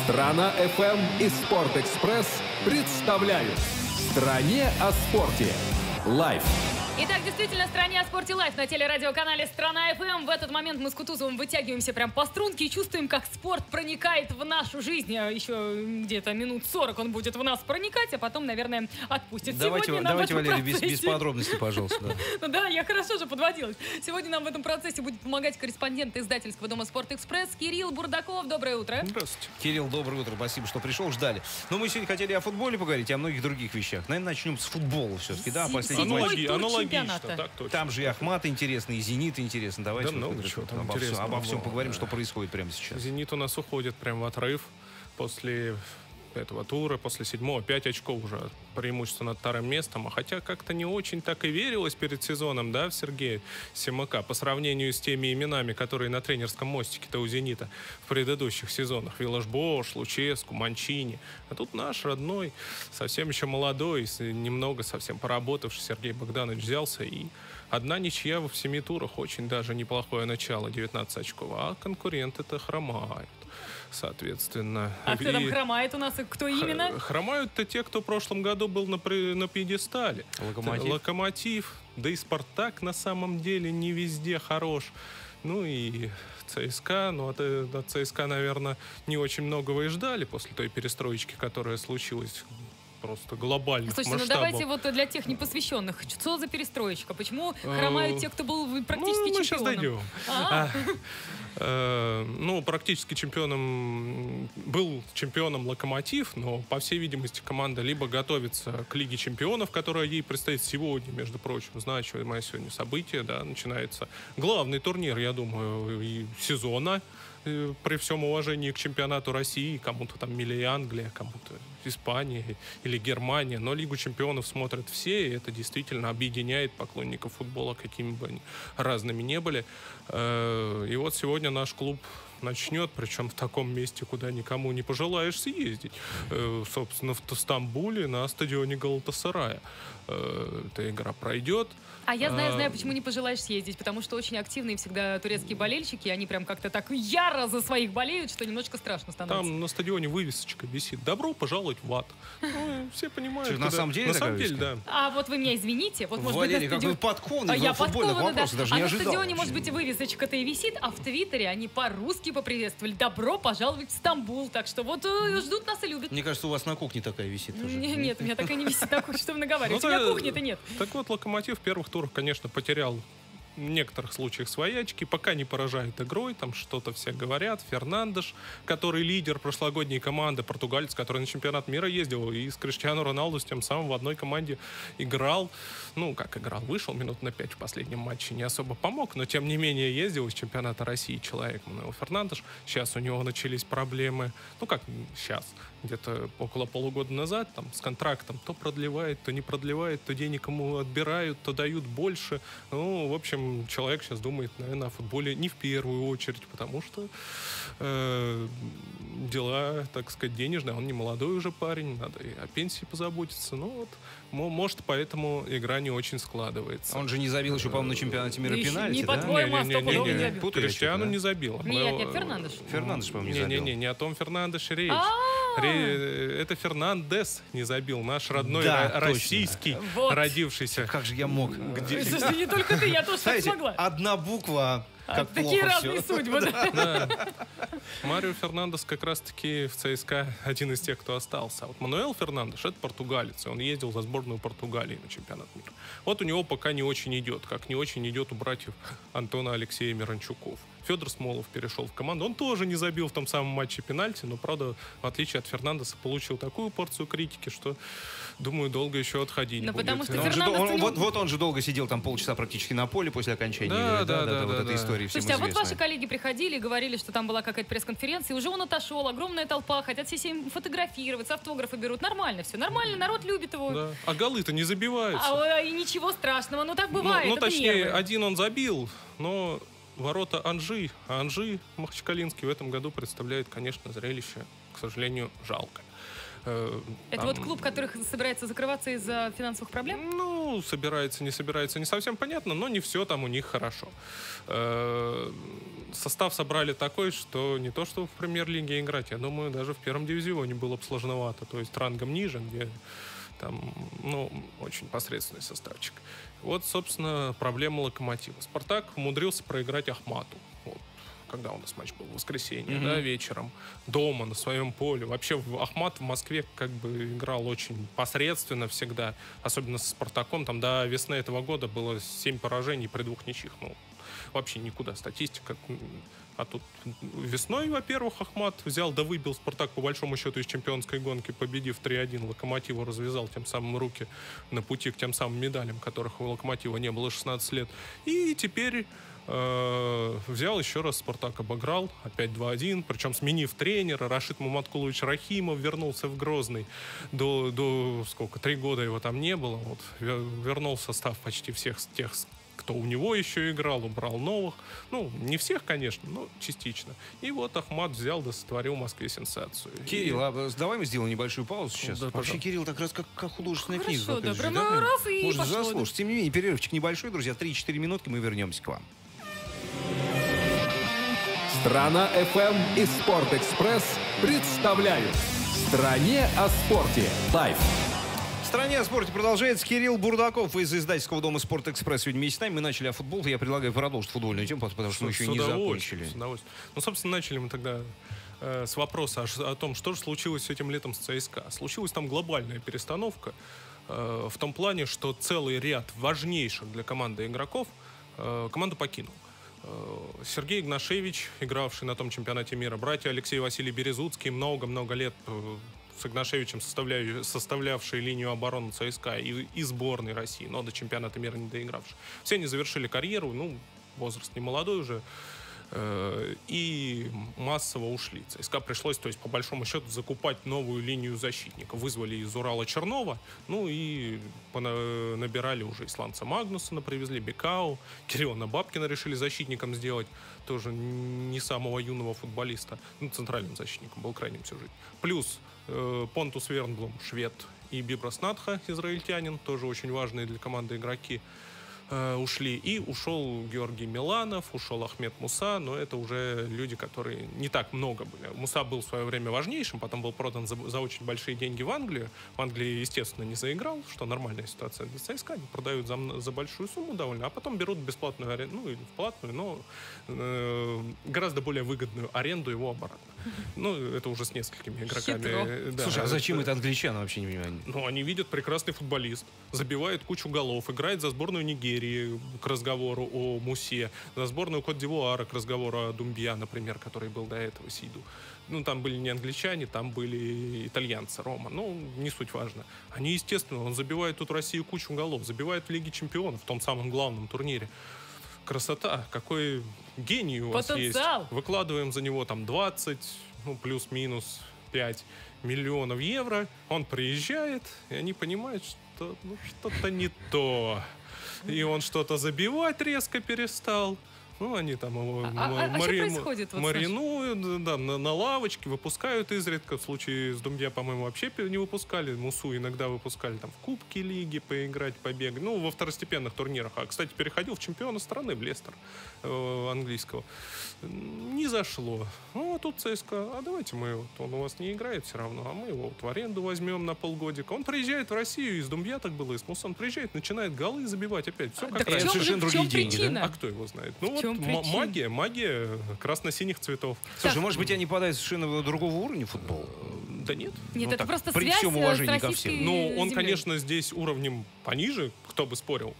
Страна FM и Спортэкспресс представляют «В стране о спорте». Лайв. Итак, действительно, в «Стране о спорте» лайв на телерадиоканале «Страна ФМ». В этот момент мы с Кутузовым вытягиваемся прям по струнке и чувствуем, как спорт проникает в нашу жизнь. Еще где-то минут 40 он будет в нас проникать, а потом, наверное, отпустит. Давайте, Валерий, без подробностей, пожалуйста. Да. Ну да, я хорошо же подводилась. Сегодня нам в этом процессе будет помогать корреспондент издательского дома «Спортэкспресс» Кирилл Бурдаков. Доброе утро. Здравствуйте. Кирилл, доброе утро. Спасибо, что пришел, ждали. Но мы сегодня хотели о футболе поговорить, и о многих других вещах. Наверное, начнем с футбола все-таки. Да, Аналогично, так точно. Там же и Ахмат интересный, и Зенит интересный. Давайте обо всем поговорим, что происходит прямо сейчас. Зенит у нас уходит прямо в отрыв после этого тура, после 7-го, 5 очков уже преимущество над вторым местом. А хотя как-то не очень так и верилось перед сезоном, да, в Сергея Семака по сравнению с теми именами, которые на тренерском мостике-то у «Зенита» в предыдущих сезонах. Виллаш-Бош, Луческу, Манчини. А тут наш родной, совсем еще молодой, немного совсем поработавший Сергей Богданович взялся, и одна ничья в 7 турах очень даже неплохое начало, 19 очков. А конкуренты-то хромают. Соответственно. А кто там хромает у нас и кто именно? Хромают-то те, кто в прошлом году был на пьедестале. Локомотив. Да и Спартак на самом деле не везде хорош. Ну и ЦСКА. Ну от ЦСКА, наверное, не очень многого и ждали после той перестроечки, которая случилась просто глобальных масштабов. Слушайте, ну давайте вот для тех непосвященных. Что за перестроечка? Почему хромают те, кто был практически чемпионом? Мы сейчас дойдем. Ну, практически чемпионом был чемпионом «Локомотив», но, по всей видимости, команда либо готовится к Лиге чемпионов, которая ей предстоит сегодня, между прочим, значимое сегодня событие, да, начинается главный турнир, я думаю, сезона, при всем уважении к чемпионату России, кому-то там мили Англия, кому-то Испания или Германия, но Лигу чемпионов смотрят все, и это действительно объединяет поклонников футбола, какими бы они разными не были. И вот сегодня наш клуб начнет, причем в таком месте, куда никому не пожелаешь съездить. Собственно, в Стамбуле на стадионе Галатасарая. Эта игра пройдет. А я знаю, почему не пожелаешь съездить, потому что очень активные всегда турецкие болельщики, они прям как-то так яро за своих болеют, что немножко страшно становится. Там на стадионе вывесочка висит: «Добро пожаловать в ад». Ну, все понимают. На самом деле, да. А вот вы меня извините. Вот, может Валерий, быть, как вы подкованы я в футбольных вопросах, да. даже не ожидал. На стадионе, может быть, вывесочка-то и висит, а в Твиттере они по-русски поприветствовали: «Добро пожаловать в Стамбул». Так что вот ждут нас и любят. Мне кажется, у вас на кухне такая висит тоже. Нет, у меня такая не висит на кухне, что вы наговариваете. У меня кухни-то нет. Так вот, «Локомотив» в первых турах, конечно, потерял в некоторых случаях свои очки, пока не поражает игрой, там что-то все говорят. Фернандеш, который лидер прошлогодней команды, португалец, который на чемпионат мира ездил, и с Криштиану Роналду с тем самым в одной команде играл. Ну, как играл, вышел минут на 5 в последнем матче, не особо помог, но тем не менее ездил из чемпионата России человек, Мануэл Фернандеш. Сейчас у него начались проблемы, ну как сейчас, где-то около полугода назад, там, с контрактом, то продлевает, то не продлевает, то денег ему отбирают, то дают больше. Ну, в общем, человек сейчас думает, наверное, о футболе не в первую очередь, потому что дела, так сказать, денежные. Он не молодой уже парень, надо и о пенсии позаботиться. Ну вот, может, поэтому игра не очень складывается. Он же не забил еще, по-моему, на чемпионате мира пенальти, не по-твоему, а стопудово не забил. Криштиану не забил. Нет, Фернандеш. Фернандеш, по-моему, не забил. Не о том Фернандеше речь. Это Фернандес не забил, наш родной российский, родившийся. Как же я мог? Слушай, не только ты, я тоже так смогла. Одна буква, как такие плохо разные все. судьбы, да. Марио Фернандес как раз-таки в ЦСКА один из тех, кто остался. А вот Мануэл Фернандеш — это португалец, и он ездил за сборную Португалии на чемпионат мира. Вот у него пока не очень идет, как не очень идет у братьев Антона Алексея Миранчуков. Федор Смолов перешел в команду. Он тоже не забил в том самом матче пенальти, но, правда, в отличие от Фернандеса, получил такую порцию критики, что, думаю, долго еще отходить будет. Потому что вот он же долго сидел там полчаса практически на поле после окончания игры. Да, вот эта история всем Слушайте, известная. а вот ваши коллеги приходили и говорили, что там была какая-то пресс-конференция, и уже он отошел, огромная толпа, хотят все с ним фотографироваться, автографы берут. Нормально все, нормально, народ любит его. Да. А голы-то не забиваются. И ничего страшного, ну так бывает. Ну, точнее, один он забил, но ворота Анжи. А Анжи Махачкалинский в этом году представляет, конечно, зрелище, к сожалению, жалко. Это вот клуб, который собирается закрываться из-за финансовых проблем? Ну, Ну, собирается, не совсем понятно, но не все там у них хорошо. Состав собрали такой, что не то, что в премьер-лиге играть, я думаю, даже в первом дивизионе было бы сложновато. То есть рангом ниже, где там, ну, очень посредственный составчик. Вот, собственно, проблема «Локомотива». «Спартак» умудрился проиграть «Ахмату». Вот. Когда у нас матч был? В воскресенье, да, вечером. Дома, на своем поле. Вообще, «Ахмат» в Москве как бы играл очень посредственно всегда. Особенно с «Спартаком». Там до весны этого года было 7 поражений при 2 ничьих. Ну, вообще никуда статистика. А тут весной, во-первых, «Ахмат» взял да выбил «Спартак» по большому счету из чемпионской гонки, победив 3-1. «Локомотиву» развязал тем самым руки на пути к тем самым медалям, которых у «Локомотива» не было 16 лет. И теперь взял еще раз «Спартак», обыграл, опять 2-1, причем сменив тренера. Рашид Маматкулович Рахимов вернулся в Грозный. До сколько, 3 года его там не было. Вот, вернул состав почти всех тех, кто у него еще играл, убрал новых. Ну, не всех, конечно, но частично. И вот «Ахмат» взял да сотворил в Москве сенсацию. Кирилл, давай мы сделаем небольшую паузу сейчас. Да, вообще, пожалуйста. Кирилл так раз как художественная книга. Хорошо, да, какая-то, прямо раз и можно пошло, заслушать. Тем не менее, перерывчик небольшой, друзья. 3-4 минутки, мы вернемся к вам. Страна FM и Спортэкспресс представляют «В стране о спорте» лайв. В стране о спорте продолжается. Кирилл Бурдаков из издательского дома «Спортэкспресс» сегодня вместе с нами. Мы начали о футболе. Я предлагаю продолжить футбольную тему, потому что мы еще не закончили. С удовольствием. Ну, собственно, начали мы тогда с вопроса о том, что же случилось этим летом с ЦСКА. Случилась там глобальная перестановка в том плане, что целый ряд важнейших для команды игроков команду покинул. Сергей Игнашевич, игравший на том чемпионате мира, братья Алексей и Василий Березуцкий, много-много лет с Игнашевичем составлявшие линию обороны ЦСКА и сборной России, но до чемпионата мира не доигравшие. Все они завершили карьеру, ну, возраст не молодой уже, и массово ушли. ЦСКА пришлось, то есть, по большому счету, закупать новую линию защитников. Вызвали из Урала Чернова, ну и набирали уже исландца Магнусона, привезли Бекау, Кирилла Бабкина решили защитником сделать, тоже не самого юного футболиста, ну, центральным защитником, был крайним всю жизнь. Плюс Понтус Вернблом, швед, и Бибрас Надха, израильтянин, тоже очень важные для команды игроки, ушли. И ушел Георгий Миланов, ушел Ахмед Муса, но это уже люди, которые не так много были. Муса был в свое время важнейшим, потом был продан за очень большие деньги в Англию. В Англии, естественно, не заиграл, что нормальная ситуация для ЦСКА. Они продают за большую сумму довольно, а потом берут бесплатную аренду, ну или платную, но гораздо более выгодную аренду его обратно. Ну, это уже с несколькими игроками. Да. Слушай, а зачем это англичанам, вообще не понимаю? Ну, они видят прекрасный футболист, забивает кучу голов, играет за сборную Нигерии к разговору о Мусе, за сборную Кот-д'Ивуара к разговору о Думбия, например, который был до этого Сиду. Ну, там были не англичане, там были итальянцы, Рома. Ну, не суть важно. Они, естественно, он забивает тут в России кучу голов, забивает в Лиге Чемпионов, в том самом главном турнире. Красота, какой гений у вас есть. Выкладываем за него там 20, ну, плюс-минус 5 миллионов евро. Он приезжает, и они понимают, что ну, что-то не то. И он что-то забивать резко перестал. Ну, они там его маринуют, да, на лавочке, выпускают изредка. В случае с Думбия, по-моему, вообще не выпускали. Мусу иногда выпускали там в Кубке Лиги поиграть, побегать. Ну, во второстепенных турнирах. А, кстати, переходил в чемпиона страны, в Лестер английского. Не зашло. Ну, а тут ЦСКА, а давайте он у вас не играет все равно, а мы его вот в аренду возьмем на полгодика. Он приезжает в Россию, из Думбия так было, из Муса. Он приезжает, начинает голы забивать опять. Все как раньше. Совершенно другие деньги, да? А кто его знает? Ну, вот магия красно-синих цветов. Слушай, так, может быть, они подают совершенно другого уровня футбола? Да нет. Нет, это так, просто при связь всем уважении с ко всем. Ну, он, конечно, здесь уровнем пониже, кто бы спорил.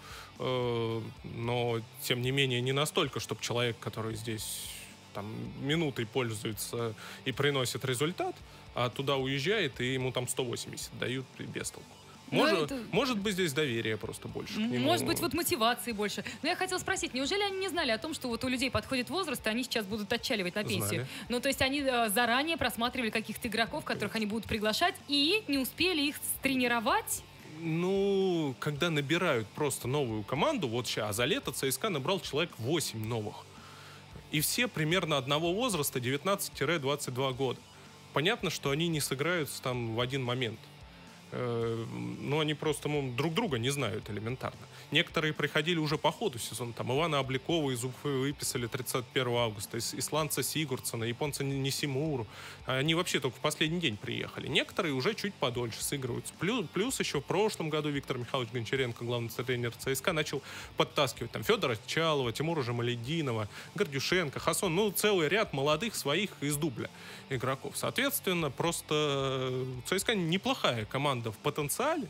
Но, тем не менее, не настолько, чтобы человек, который здесь там минутой пользуется и приносит результат, а туда уезжает, и ему там 180 дают без толку. Может быть, здесь доверие просто больше к нему. Может быть, вот мотивации больше. Но я хотела спросить, неужели они не знали о том, что вот у людей подходит возраст, и они сейчас будут отчаливать на пенсию? Знали. Ну, то есть они заранее просматривали каких-то игроков, которых они будут приглашать, и не успели их тренировать? Ну, когда набирают просто новую команду, вот сейчас, а за лето ЦСКА набрал человек 8 новых. И все примерно одного возраста, 19-22 года. Понятно, что они не сыграются там в один момент. Но они просто друг друга не знают элементарно. Некоторые приходили уже по ходу сезона. Там Ивана Обликова из Уфы выписали 31 августа, исландца Сигурдсона, японца Нисимуру. Они вообще только в последний день приехали. Некоторые уже чуть подольше сыгрываются. Плюс еще в прошлом году Виктор Михайлович Гончаренко, главный тренер ЦСКА, начал подтаскивать там Федора Чалова, Тимура Жамалединова, Гордюшенко, Хасон. Ну, целый ряд молодых своих из дубля игроков. Соответственно, просто ЦСКА неплохая команда в потенциале,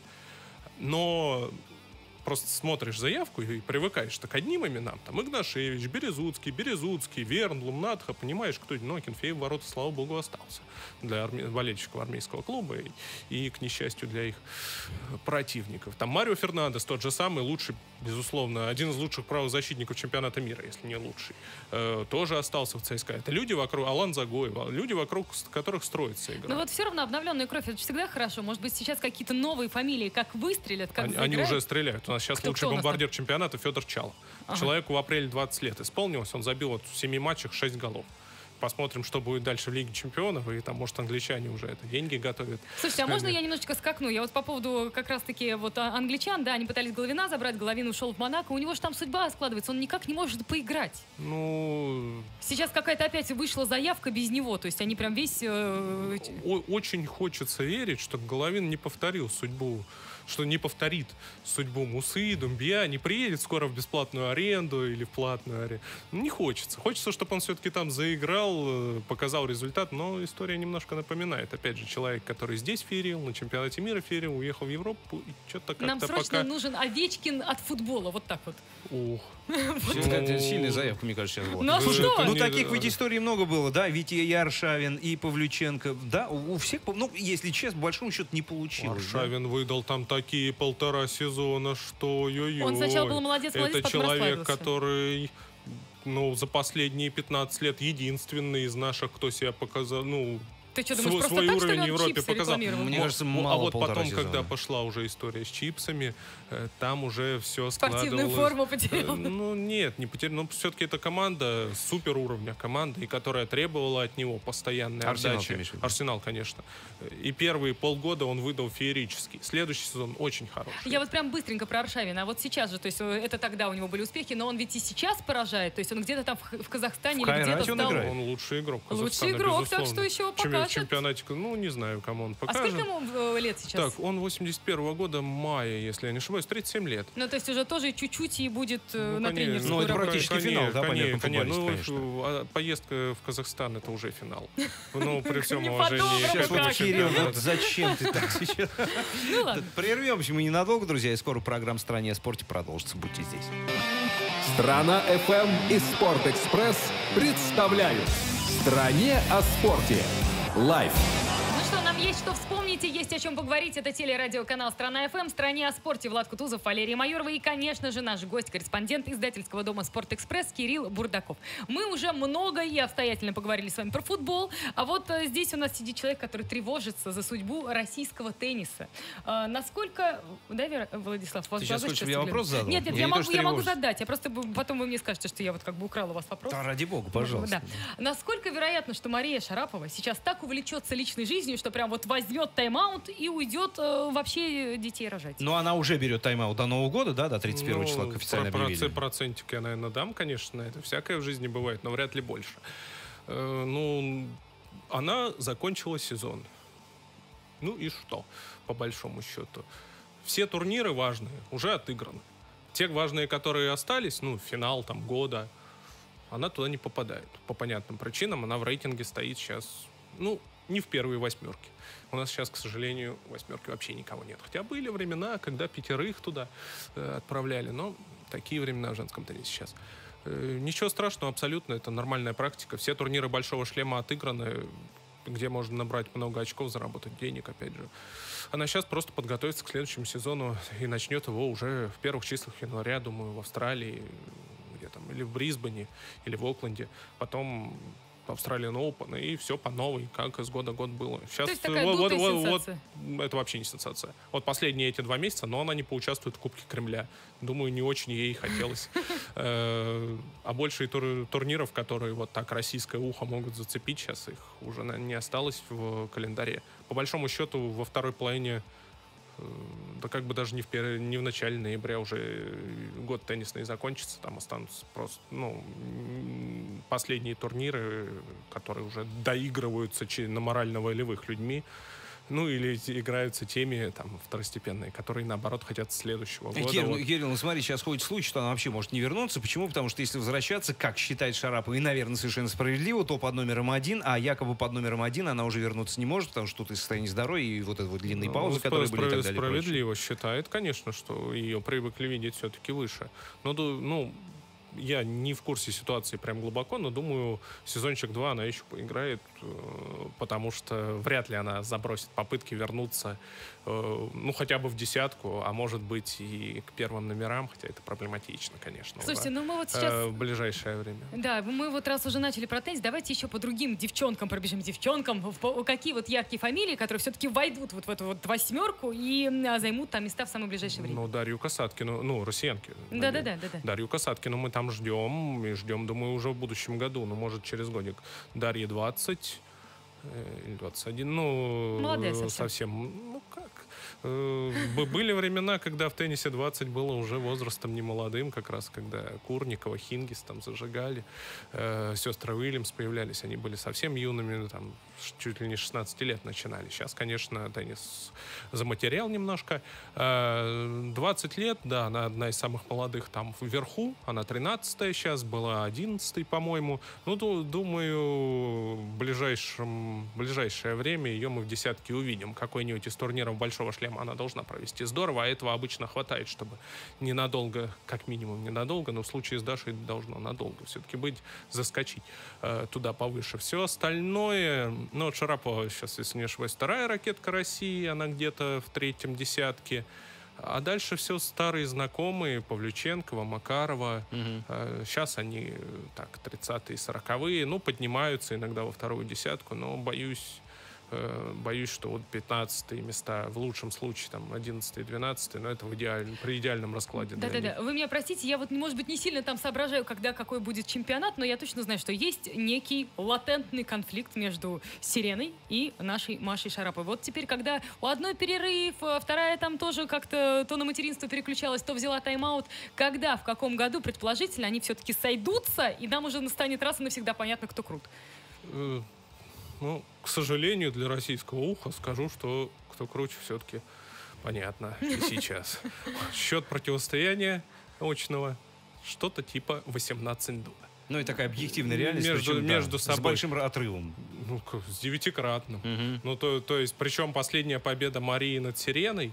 но просто смотришь заявку и привыкаешь к одним именам. Там Игнашевич, Березуцкий, Вернблум, Надха, понимаешь, кто... Ну, Акинфеев в ворота, слава богу, остался для болельщиков армейского клуба и, к несчастью, для их противников. Там Марио Фернандес, тот же самый, лучший, безусловно, один из лучших правозащитников чемпионата мира, если не лучший, тоже остался в ЦСКА. Это люди вокруг, Алан Загоев, люди, вокруг которых строится игра. Но вот все равно обновленная кровь, это всегда хорошо. Может быть, сейчас какие-то новые фамилии, как выстрелят, как Они уже стреляют. У нас сейчас лучший бомбардир чемпионата Федор Чалов. Ага. Человеку в апреле 20 лет исполнилось, он забил вот в 7 матчах 6 голов. Посмотрим, что будет дальше в Лиге чемпионов, и там, может, англичане уже это деньги готовят. Слушайте, а можно я немножечко скакну? Я вот по поводу как раз-таки вот англичан, да, они пытались Головина забрать, Головин ушел в Монако, у него же там судьба складывается, он никак не может поиграть. Ну... Сейчас какая-то опять вышла заявка без него, то есть они прям весь... Очень хочется верить, что Головин не повторил судьбу, что не повторит судьбу Мусы, Думбия, не приедет скоро в бесплатную аренду или в платную аренду. Не хочется. Хочется, чтобы он все-таки там заиграл, показал результат, но история немножко напоминает. Опять же, человек, который здесь ферил, на чемпионате мира ферил, уехал в Европу, и что-то как-то Нам срочно нужен Овечкин от футбола, вот так вот. Ух. Сильная заявка, мне кажется, сейчас. Ну а что? Ну, таких ведь историй много было, да, ведь и Аршавин, и Павлюченко, да, у всех, ну, если честно, по большому счету не получилось. Аршавин выдал там такие 1,5 сезона, что ой-ой-ой. Он сначала был молодец, Это потом человек, расслабился. который, ну, за последние 15 лет единственный из наших, кто себя показал, ну... Ты что, думаешь, просто свой так, уровень что в ли, он Европе чипсы показал. рекламировал? Мне кажется, мало а вот 1,5 потом, сезона. когда пошла уже история с чипсами, там уже все Спортивную складывалось. форму потерял. Ну, нет, не потерял. Но все-таки это команда, супер уровня команда, и которая требовала от него постоянной Арсенал, отдачи. ты имеешь в виду? Арсенал, конечно. И первые полгода он выдал феерический. Следующий сезон очень хороший. Я вот прям быстренько про Аршавина. А вот сейчас же, то есть это тогда у него были успехи, но он ведь и сейчас поражает. То есть он где-то там в Казахстане В или где-то Кайрате он стал... играет. Он лучший игрок Лучший Казахстана, игрок, так безусловно. что еще покажет. В чемпионате, ну, не знаю, кому он А покажет. сколько ему лет сейчас? Так, он 81 года мая, если я не ошибаюсь, 37 лет. Ну, то есть уже тоже чуть-чуть и будет на конечно. тренерскую Ну, это работу. практически финал, да, понятно, футболист, Ну, конечно. поездка в Казахстан — это уже финал. Ну, при всем Не уважении по-доброму к Сейчас этому вот, Кирилл, чемпионату. вот зачем ты так сейчас? Ну ладно. Прервемся мы ненадолго, друзья, и скоро программа «Стране о спорте» продолжится. Будьте здесь. Страна FM и Спортэкспресс представляют «В стране о спорте». Лайв. Ну что, нам есть что вспомнить и есть о чем поговорить. Это телерадиоканал «Страна ФМ», в «Стране о спорте» Влад Кутузов, Валерия Майорова и, конечно же, наш гость-корреспондент издательского дома «Спортэкспресс» Кирилл Бурдаков. Мы уже много и обстоятельно поговорили с вами про футбол, а вот здесь у нас сидит человек, который тревожится за судьбу российского тенниса. Насколько... Да, Владислав, у вас Ты сейчас глаза хочешь, чтобы я вопрос задал? Нет, Я я не то, что могу тревожусь. задать. Я просто потом вы мне скажете, что я вот как бы украла у вас вопрос. Да, ради бога, пожалуйста. Да. Насколько вероятно, что Мария Шарапова сейчас так увлечется личной жизнью, что прям вот возьмет тайм-аут и уйдет вообще детей рожать? Но она уже берет тайм-аут до Нового года, да, до 31 числа, как официально объявили. Процентик я, наверное, дам, конечно. Это всякое в жизни бывает, но вряд ли больше. Ну, она закончила сезон. Ну и что, по большому счету? Все турниры важные уже отыграны. Те важные, которые остались, ну, финал там года, она туда не попадает. По понятным причинам она в рейтинге стоит сейчас, ну, не в первые восьмерки. У нас сейчас, к сожалению, восьмерки вообще никого нет. Хотя были времена, когда 5 туда отправляли, но такие времена в женском теннисе сейчас. Ничего страшного абсолютно, это нормальная практика. Все турниры большого шлема отыграны, где можно набрать много очков, заработать денег, опять же. Она сейчас просто подготовится к следующему сезону и начнет его уже в первых числах января, думаю, в Австралии, где там, или в Брисбене, или в Окленде. Потом Australian Open, и все по новой, как из года в год было. Сейчас То есть такая дутая сенсация. это вообще не сенсация. Вот последние эти 2 месяца, но она не поучаствует в Кубке Кремля. Думаю, не очень ей хотелось. А больше и турниров, которые вот так российское ухо могут зацепить, сейчас их уже не осталось в календаре. По большому счету, во второй половине Да как бы даже не в начале ноября уже год теннисный закончится, там останутся просто, последние турниры, которые уже доигрываются на морально-волевых людьми, или играются теми там второстепенные, которые, наоборот, хотят следующего года. Кирилл, смотри, сейчас ходит слухи, что она вообще может не вернуться. Почему? Потому что если возвращаться, как считает Шарапова, и, наверное, совершенно справедливо, то под номером 1, а якобы под номером 1 она уже вернуться не может, потому что тут и состояние здоровья, и вот эти вот длинные паузы, которые были и так далее. Справедливо считает, конечно, что ее привыкли видеть все-таки выше. Я не в курсе ситуации прям глубоко, но думаю, сезончик 2 она еще поиграет, потому что вряд ли она забросит попытки вернуться, хотя бы в десятку, а может быть и к первым номерам, хотя это проблематично, конечно. Слушайте, мы вот сейчас... в ближайшее время. Да, мы вот раз уже начали про теннис, давайте еще по другим девчонкам пробежим. Какие вот яркие фамилии, которые все-таки войдут вот в эту вот восьмерку и займут там места в самое ближайшее время? Дарью Касаткину, россиянки. Да. Дарью Касаткину мы там ждем, думаю, уже в будущем году, может, через годик. Дарье 20 или 21, молодая совсем, были времена, когда в теннисе 20 было уже возрастом немолодым, как раз когда Курникова, Хингис там зажигали, сестры Уильямс появлялись, они были совсем юными, там чуть ли не 16 лет начинали. Сейчас, конечно, теннис заматерял немножко. 20 лет, да, она одна из самых молодых там вверху, она 13-я сейчас, была 11-й, по-моему. Думаю, в ближайшее время ее мы в десятке увидим. Какой-нибудь из турниров Большого шлема она должна провести здорово, а этого обычно хватает, чтобы ненадолго, как минимум ненадолго, но в случае с Дашей должно надолго все-таки быть, заскочить туда повыше. Все остальное, Шарапова сейчас, если не ошибаюсь, вторая ракетка России, она где-то в 3-м десятке. А дальше все старые знакомые, Павлюченкова, Макарова. Сейчас они так 30-е, 40-е, поднимаются иногда во вторую десятку, но боюсь, что вот 15-е места, в лучшем случае там 11-е, 12-е, но это при идеальном раскладе. Да. Вы меня простите, я вот, может быть, не сильно там соображаю, когда какой будет чемпионат, но я точно знаю, что есть некий латентный конфликт между Сиреной и нашей Машей Шараповой. Вот теперь, когда у одной перерыв, вторая там тоже как-то то на материнство переключалась, то взяла тайм-аут, когда, в каком году, предположительно, они все-таки сойдутся, и нам уже станет раз и навсегда понятно, кто крут? К сожалению, для российского уха скажу, что кто круче, все-таки понятно и сейчас. Счет противостояния очного что-то типа 18-2. И такая объективная реальность между собой. С большим отрывом. С 9-кратным. То есть, причем последняя победа Марии над Сиреной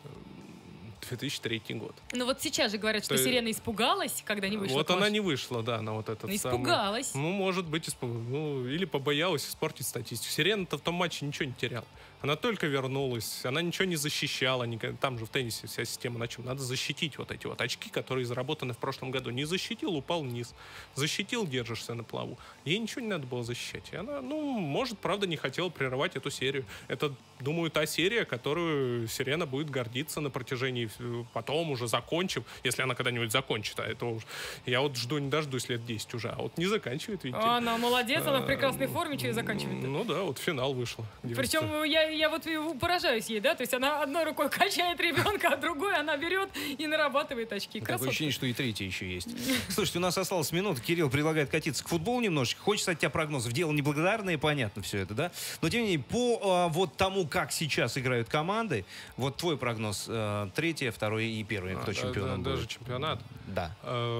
2003 год. Но вот сейчас же говорят, что Сирена испугалась, когда не вышла. Вот она не вышла, да, на вот этот испугалась. самый... может быть, или побоялась испортить статистику. Сирена-то в том матче ничего не теряла. Она только вернулась, она ничего не защищала. Там же в теннисе вся система на чем? Надо защитить вот эти вот очки, которые заработаны в прошлом году. Не защитил, упал вниз. Защитил, держишься на плаву. Ей ничего не надо было защищать. И она, может, правда, не хотела прерывать эту серию. Это, думаю, та серия, которую Сирена будет гордиться на протяжении, потом уже закончив, если она когда-нибудь закончит. А это уж, я вот жду, не дождусь лет 10 уже. А вот не заканчивает, видите. Она молодец, она в прекрасной форме, что и заканчивает. Да, вот финал вышла. Причем я вот поражаюсь ей, да, то есть она одной рукой качает ребенка, а другой она берет и нарабатывает очки. Такое ощущение, что и третья еще есть. Слушайте, у нас осталась минута. Кирилл предлагает катиться к футболу немножечко. Хочется от тебя прогнозов. Дело неблагодарное, понятно все это, да? Но тем не менее, по вот тому, как сейчас играют команды, вот твой прогноз: третье, второе и первое, кто чемпионом будет? Даже чемпионат? Да.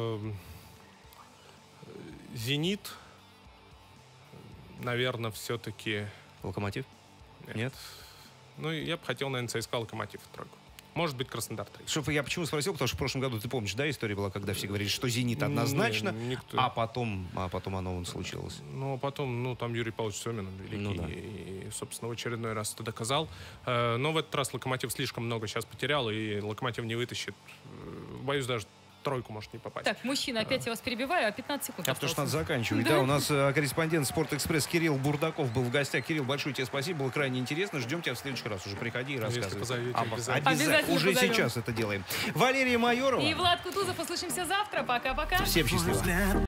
«Зенит», наверное, все-таки... «Локомотив»? Нет? Я бы хотел, наверное, ЦСКА, «Локомотив» тройку. Может быть, «Краснодар» тройку. Я почему спросил, потому что в прошлом году, ты помнишь, да, история была, когда все говорили, что «Зенит» однозначно, а потом оно случилось. Потом, там Юрий Павлович Семин великий, и, собственно, в очередной раз это доказал. Но в этот раз «Локомотив» слишком много сейчас потерял, и «Локомотив» не вытащит. Боюсь, даже тройку может не попасть. Так, мужчина, опять я вас перебиваю, а 15 секунд потому что надо заканчивать. Да, у нас корреспондент «Спортэкспресс» Кирилл Бурдаков был в гостях. Кирилл, большое тебе спасибо, было крайне интересно. Ждем тебя в следующий раз. Уже приходи и рассказывай. Обязательно уже сейчас это делаем. Валерия Майорова и Влад Кутузов. Услышимся завтра. Пока-пока. Всем счастливо.